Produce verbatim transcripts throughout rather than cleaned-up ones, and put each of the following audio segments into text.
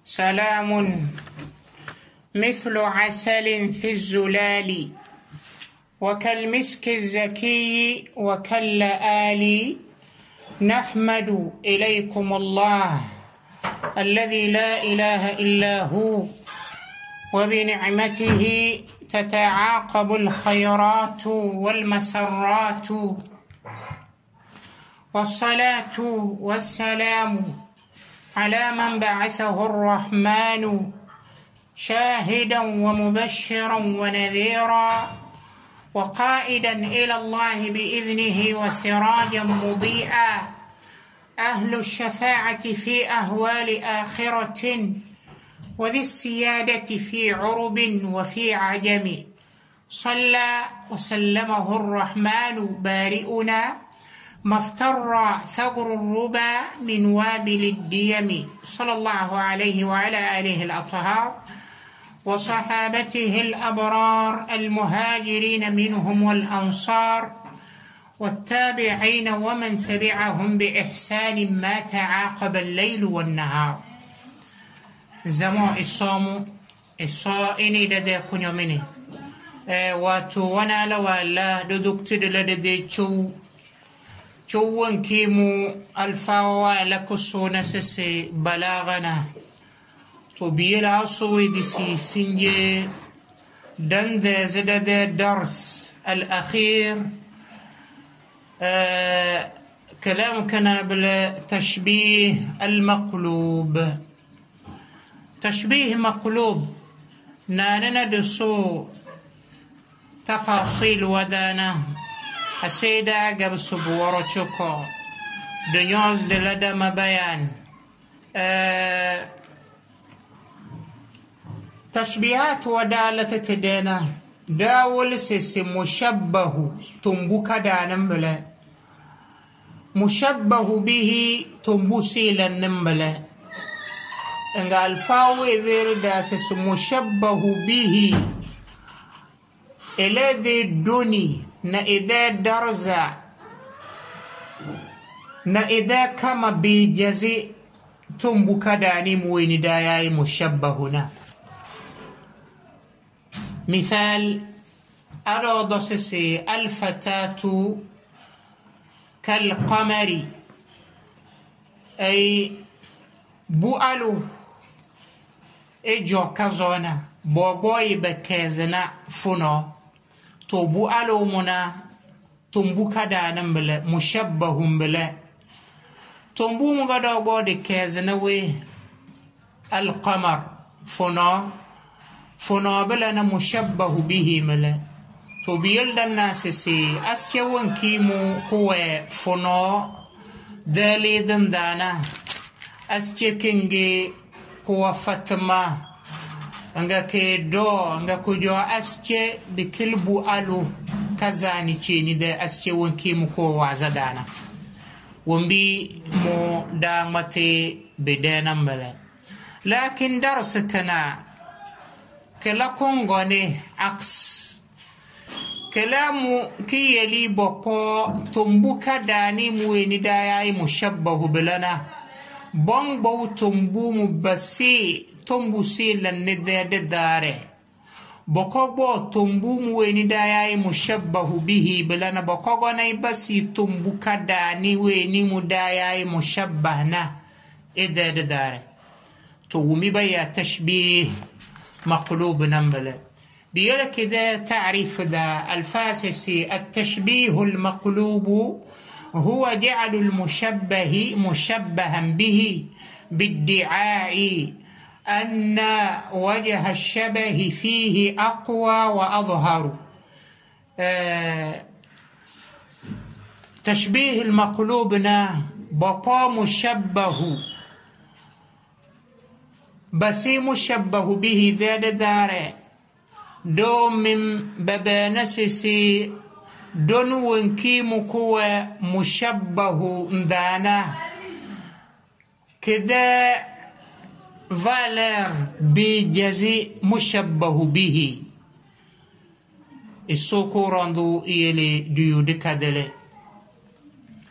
سلام مثل عسل في الزلال وكالمسك الزكي وكاللآلي نحمد إليكم الله الذي لا إله إلا هو وبنعمته تتعاقب الخيرات والمسرات والصلاة والسلام على من بعثه الرحمن شاهدا ومبشرا ونذيرا وقائدا إلى الله بإذنه وسراجا مضيئا أهل الشفاعة في أهوال آخرة وذي السيادة في عرب وفي عجم صلى وسلمه الرحمن بارئنا ما افتر ثغر الربا من وابل الديم صلى الله عليه وعلى آله الأطهار وصحابته الأبرار المهاجرين منهم والأنصار والتابعين ومن تبعهم بإحسان ما تعاقب الليل والنهار. زمان الصوم الصائني لدى كن يومني واتو وانا لوالا دودكت لدى شو شوون كيمو الفاوا لكسونا سسي بلاغنا تبيلا صوي دسي سنجي دند زدد درس الأخير آه كلام كان بالتشبيه المقلوب. تشبيه مقلوب ناننا دسو تفاصيل ودانا السيدة قبل سبورة شكو دنيوز للدى مبيان أه تشبيهات ودالة تدينا داول سيسي مشبه تنبوك دانا بلا مشبه به تنبوسيلا نمبلا ان الفاوي فيردا سيسي مشبه به الذي دوني na idha darza na idha kama bijazi tumbuka dani muweni dayai mushabbahuna مثال أراد سسي الفتاة كالقمر أي بؤلو إجو كزونا بوبوي بكازنا فنو توبو ألو منا تنبو كدا نمبلا مشبههم بلا تنبو مغدا غودي كازنوي القمر فنا فنا بلا مشبه به ملا توبيل الناس سي أسيوان كيمو هو فنا دالي دندانا أسيكينجي هو فتما nga ke do nga kujo asce bikilbu alu kazani chini de asce wonki mu ko wazadana wombi mo da mate bedena mbele lakin darasakana kala kongone aks kalamu ki yali bopo tumbuka dani muweni dayai mushabbahu bilana bongbo tumbu mubasi tombu sila nidde dare bokogo tombu muweni dayai mushabbahu bihi bilana bokogo nay basi tombu kadani weni mudayai mushabbahna idde dare تو مبيا تشبيه مقلوب نمبل بيقولك إذا تعرف ذا الفاسسي التشبيه المقلوب هو جعل المشبه مشبها به بادعاء أن وجه الشبه فيه أقوى وأظهر. آه تشبيه المقلوبنا بقى مشبه بس مشبه به ذات دار دو من ببانسسي دون ونكي مكوى مشبه دانا كذا فالر بجزي مشبه به السوكو راندو إيلي ديو دكادلي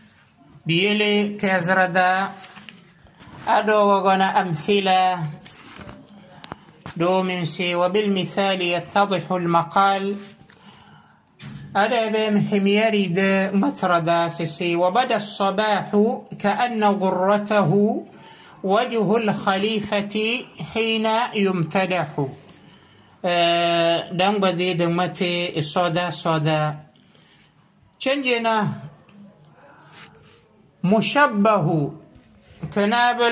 بيلي كازردا أدو وغنا أمثلة دوم سي وبالمثال يتضح المقال أدا بهم يرد مطردا سي وبدا الصباح كأن غرته وجه الخليفة حين يمتدح. دم بدي دمتي الصودا صودا چنجنا مشبه كنابل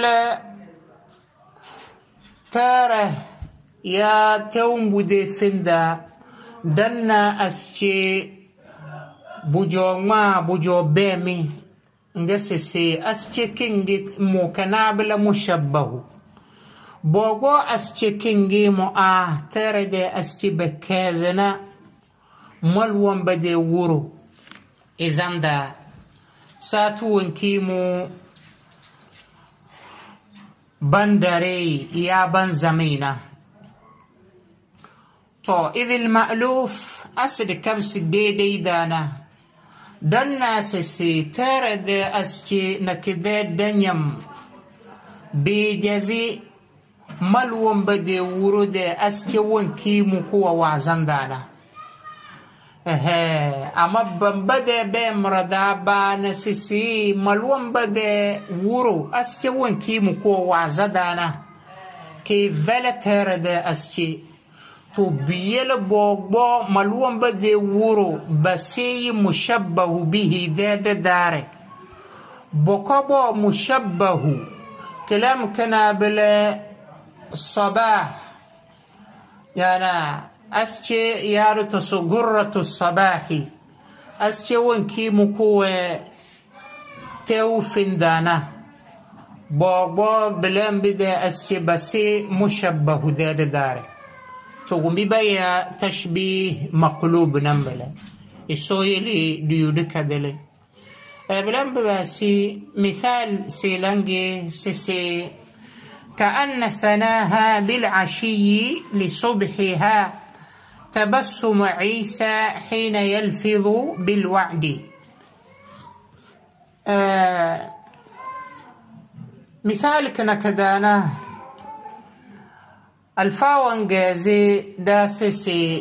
تاره يا توم بدي فندا دنا أسچي بوجو ما بوجو بيمي نجسسي أسچي كنجي مو كنابل مشبه بوغو أسچي كنجي مو آه ترد أسچي بكازنا ملوان بدي ورو إذن دا ساتو انكيمو بندري يا بن زمينة تو إذ المألوف أسد كبس دي دي دانا دنا سسي ترد أسچي نكذا دنيم بيجزي ملوان بدي ورود أسچي وانكيمو كوا وعزن دانا أما بمبدأ بمردا بان سيسي ملوان بدأ ورو أسكي وان كي مكو وعزدانا كي فلترد أسكي تو بيل بوغبو ملوان بدأ ورو بسي مشبه به داد داري بوكبو مشبه كلام كنا بلا الصباح يعني أسكي يارو تسغرة الصباحي أسكي وانكي مكوة توفن دانا بوغبو بلان بدا أسكي بسي مشبه داد داري تقوم ببايا تشبيه مقلوب نمبلا يسوي لي ديودك دلي بلان بباسي مثال سيلانجي سيسي كأن سناها بالعشي لصبحها تبسم عيسى حين يلفظ بالوعد. آه مثال كنا كدانا الفاونجازي داسسي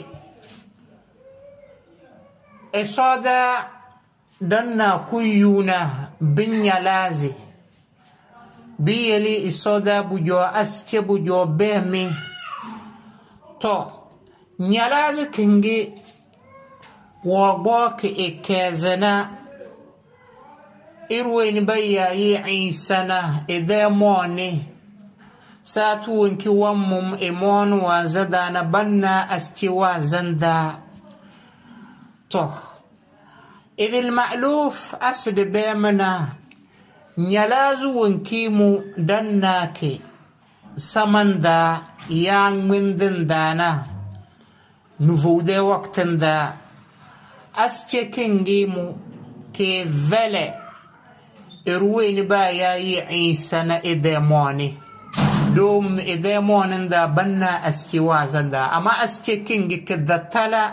إصادا دنا كيونا بنيا لازي بيلي إصادا بجو أسكي بجو بيمي تو نيالازي كنجي وغوك إكازنا إروين بيا عيسانا إذا موني ساتو انكي ومم إمون وزدانا بنا أستيوا زندا تو إذ المألوف أسد بيمنا نيالازو انكيمو دناكي سمندا يان من دندانا نفوده وقتن دا أسكي كنجيمو كي فلي إروين بايا عيسانا إداموني دوم إدامون دا بنا أستيوازن دا أما أسكي كنجي كدا تلا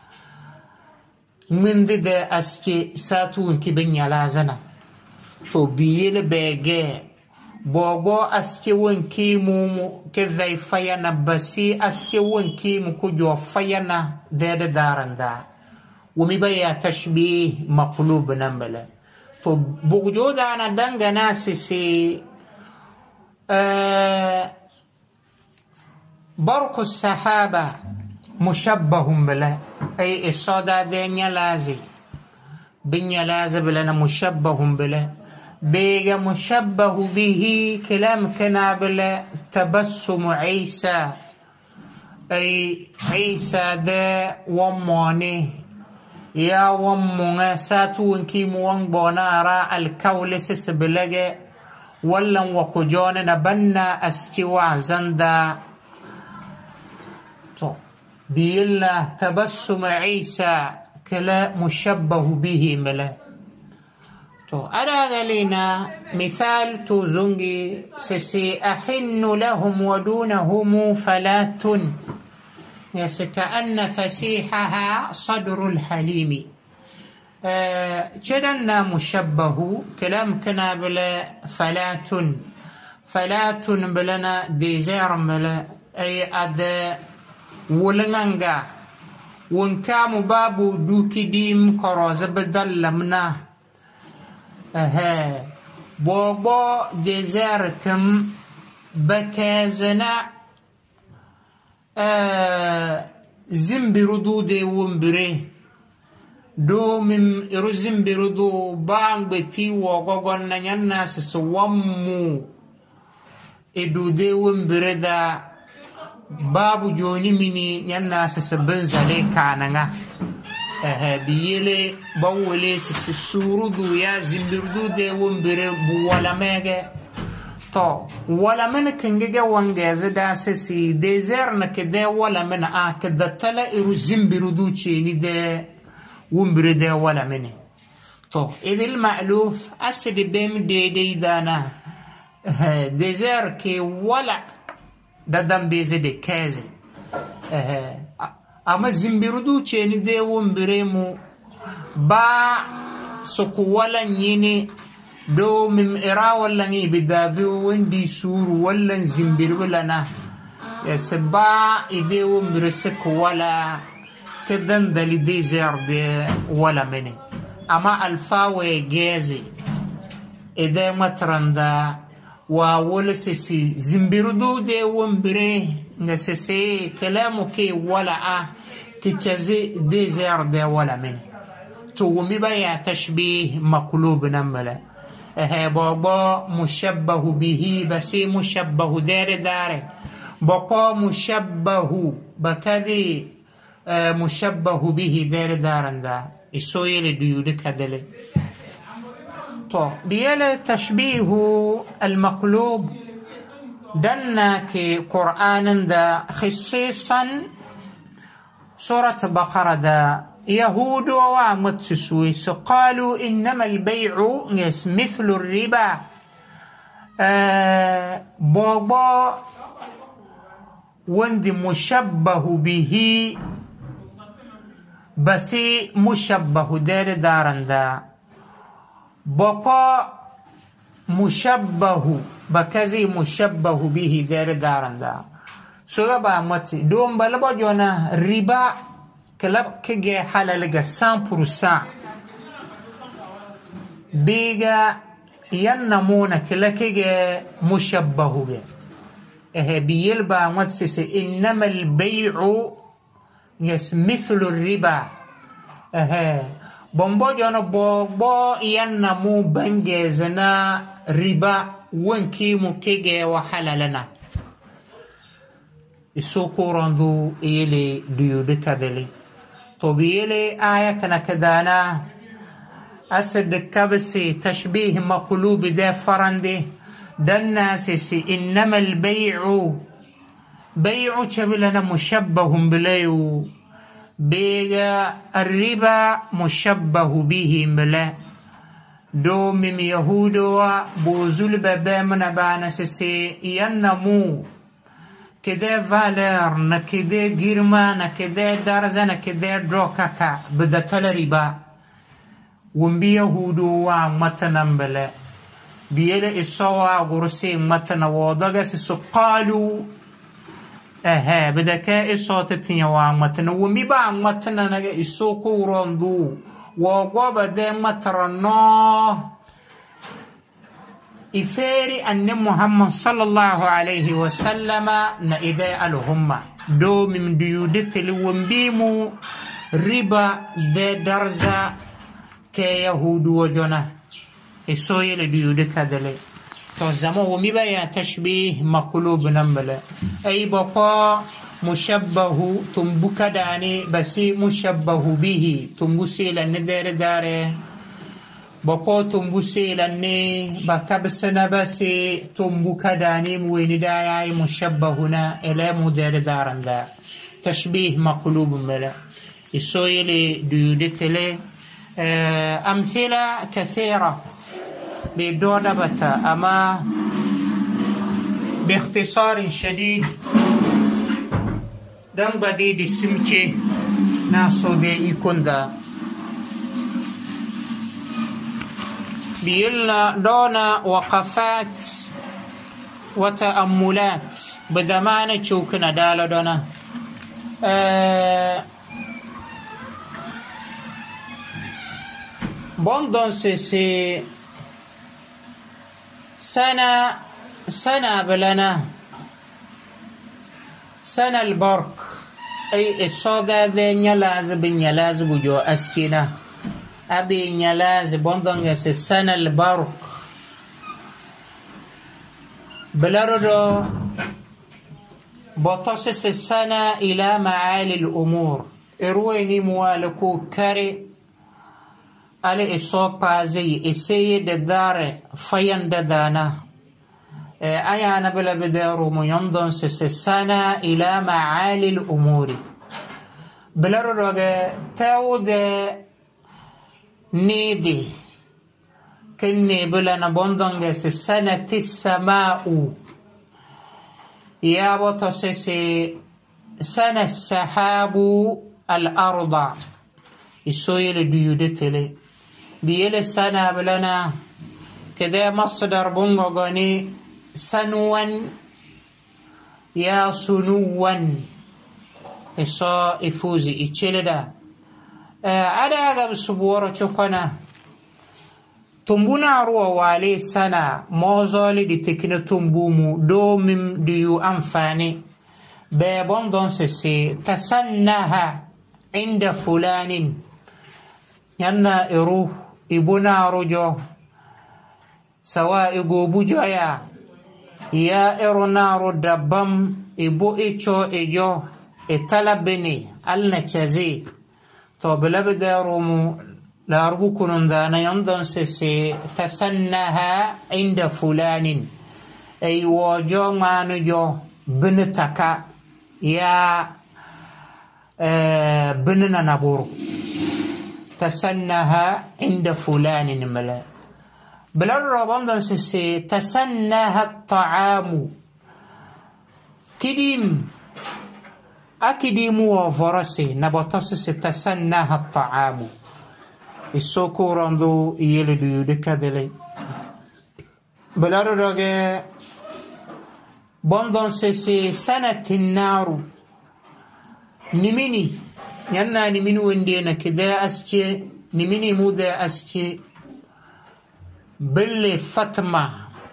من دا أسكي ساتون كي بنيا لازنا تو بيل بيجي بوغو أسكي ونكي مومو كذي فينا بسي أسكي ونكي مكجو فينا داد دارن دا ومبايا تشبيه مقلوب نمبلا تو بوجود أنا دنغ ناسي سي أه برق السحابة مشبه بلا أي الصدى دنيا لازي بنيا لازي بلنا مشبه بلا بيجا مشبه به كلام كنابل تبسم عيسى أي عيسى دا وموني يا ومونا ساتو انكي موان بونارا الكولس سبلغي ولن وكجون نبنا استواع زندا تو بيلا تبسم عيسى كلا مشبه به ملا تو أراد لنا مثال توزنجي سسي أحن لهم ودونهم فلات كأن فسيحها صدر الحليم جدنا أه مشبه كلام كنا بلا فلات فلات بلنا ديزير بلا أي أد ولنغا ونكام بابو دوكي ديم كروز بدل منا أها بوبو ديزاركم بكازنا آه زمبردو دي ومبري do mim iruzim birudu bang beti wo gogon na nyanna siswammu edu de wumbireda babu joni mini nyanna sisbanzale kananga eh biyele bawole sisurudu ya zimbirudu de wumbire bu wala mege to wala men kengege wangeze da sisi desert na kede wala men akada tala iruzim birudu cheni de ومبرد ولا منه تو إذا المألوف أسد بيم دي دي دانا ديزير كي ولا دادم بيزي كازي أما زنبردو چيني دي ومبريمو با سكو ولا نيني دو مم إرا ولا ني بدافي وندي سور ولا زنبر ولا نا يسبا إدي ومبرسك ولا كدن دلي ديزير دي ولا مني أما الفاوي جازي إذا ما ترندا وولا سيسي زنبردو دي ومبري نسيسي كلامو كي ولا آه كتشازي ديزير دي ولا مني تو مبايا تشبيه مقلوب نملا اه بابا مشبه به بسي مشبه دار دار بابا مشبه بكذي آه مشبه به دار دارندا السويل ديولك هذا تو بيلا تشبيه المقلوب دنا كي قرآن دا خصيصا سورة بقرة دا يهود ومتسويس قالوا إنما البيع مثل الربا آه بابا وندي مشبه به بسي مشبه دار دارندا بابا مشبه بكذي مشبه به دار دارندا سوغا متي دوم بلبا جونا ربا كلب كجي حلالجا سام بروسان بيجا ينمونا كلا كجي مشبه جا إيه بيلبا متسس إنما البيع يس مثل الربا إيه بومبو جونا بوبو ينمو بنجزنا ربا وانكي مكجي وحلالنا السوق راندو إلي ديودك ذلك طبيعي آية كنا كدانا أسد كبسي تشبيه مقلوب ده فرندي دنا سيسي إنما البيع بيع شبلنا مشبه بليو بيغا الربا مشبه به بلا دو من يهود وبوزول بابا من بانا سيسي ينمو كده فالر نكده جيرما نكده درزة نكده دروكاكا بدتل ربا ومبي يهودو ومتنم بلا بيلا إسوا غرسي متن وضغس سقالوا أها بدكا إسوا تتنيا ومتن ومبي با متن نجا إسوكو روندو وغوب ده مترناه إفاري أن محمد صلى الله عليه وسلم نإذا الهم دو من ديودت الومبيمو ربا ده درزة كيهود وجنة السويل ديودت هذا توزمو ومبايا تشبيه مقلوب نمبلا أي بقى مشبه تنبك داني بسي مشبه به تنبسي لندار داره بقى تنبسي لني بكبسنا بسي تنبك داني موين دايا مشبهنا إلى مدار دارن دا تشبيه مقلوب ملا السويل ديودت لي أمثلة كثيرة بدون بتا أما باختصار شديد دم بديد السمتي ناسو دي يكون دا بيلنا دون وقفات وتأملات بدمان تشوكنا دالو دونا أه بوندون سي سنة سنة بلنا سنة البرق أي الصودا ذي نيلاز بنيلاز بجو أسكينا أبي نيلاز بوندون سي سنة البرق بلردو بطوسس السنة إلى معالي الأمور إرويني موالكو كاري على الصوبة زي السيد الدار فين ددانا أيانا بلا بدارو ميندون سس السنة إلى معالي الأمور بلردو تاود نيدي كني بلا نبوندون سس السنة السماء يا بطسسي سنة السحاب الأرض السويل ديودتلي بيل سنة بلنا كذا مصدر بونغوني سنوا يا سنوا إصا إفوزي إتشلدا آه على عقب سبورة شكنا تنبونا روى والي سنة موزولي دي تكنا تنبومو دومم ديو أنفاني بابون دون سسي تسنها عند فلان ينا إروه إبونا رجو سواء إقوبو جايا يا إرونا ردبم إبو إيشو إجو إطلبني النشازي طب لبدا رومو لا أربوكن دانا يندن سسي تسنها عند فلان أي وجو ما نجو بنتكا يا آه بننا نبور تسنها عند فلان ملا بلا ربان سسي تسنها الطعام كديم أكديم وفرسي نبطس تسنها الطعام السوكو راندو يلدو يدكا دلي بلارو راجع بندن سي سنة النار نميني ينا نميني وندينا كده أسكي نميني مودا أسكي بل فتمة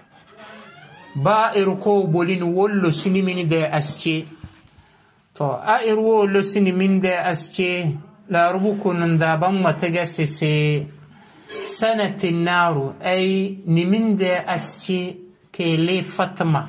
با إركو بولين ولو سنميني دا أسكي تو أئرو ولو سنمين دا أسكي لا ربوكو نندابان متجسسي سنة النار أي نمين دا أسكي كيلي فتمة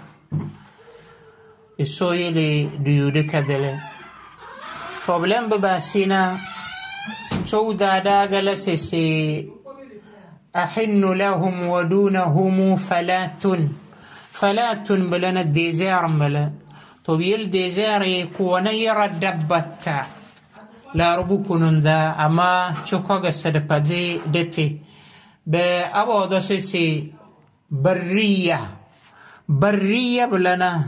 السوي لي ديودك دلي فبلن بباسينا شو دادا جلسسي أحن لهم ودونهم فلات فلات بلنا الديزار ملا طبيل ديزار يكون يرد دبتا لا ربوكن دا أما شكوغ السدبادي دتي بأبو دوسيسي برية برية بلنا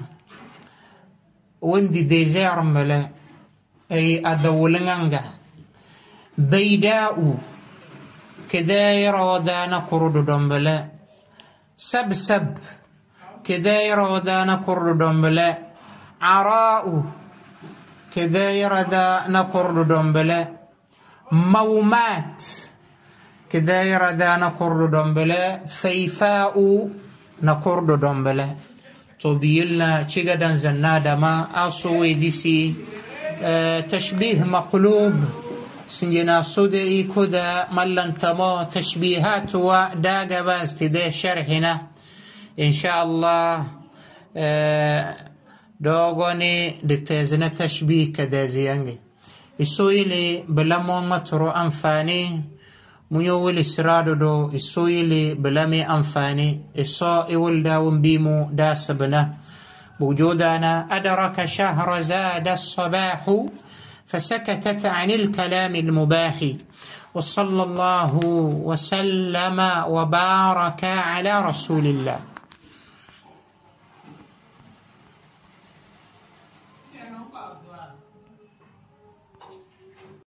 وندي ديزار ملا أي أدولنغا بيداء كداير ودانا كرد دنبلا سب سب كداير ودانا كرد دنبلا عراء كداير دانا كرد دنبلا مومات كداير دانا كرد دنبلا فيفاء نكرد دنبلا طبيلنا تشيغدان زنادا ما أصوي ديسي أه تشبيه مقلوب سنجنا صدعي كدا ملن تمو تشبيهات وداقة باست دي شرحنا إن شاء الله أه دوغوني دتازنا تشبيه كدا زيانجي السويلي بلامو مترو أنفاني ميول السرادو دو السويلي بلامي أنفاني الصائي والداون بيمو داسبنا بوجودنا أدرك شهر زاد الصباح فسكتت عن الكلام المباح وصلى الله وسلم وبارك على رسول الله.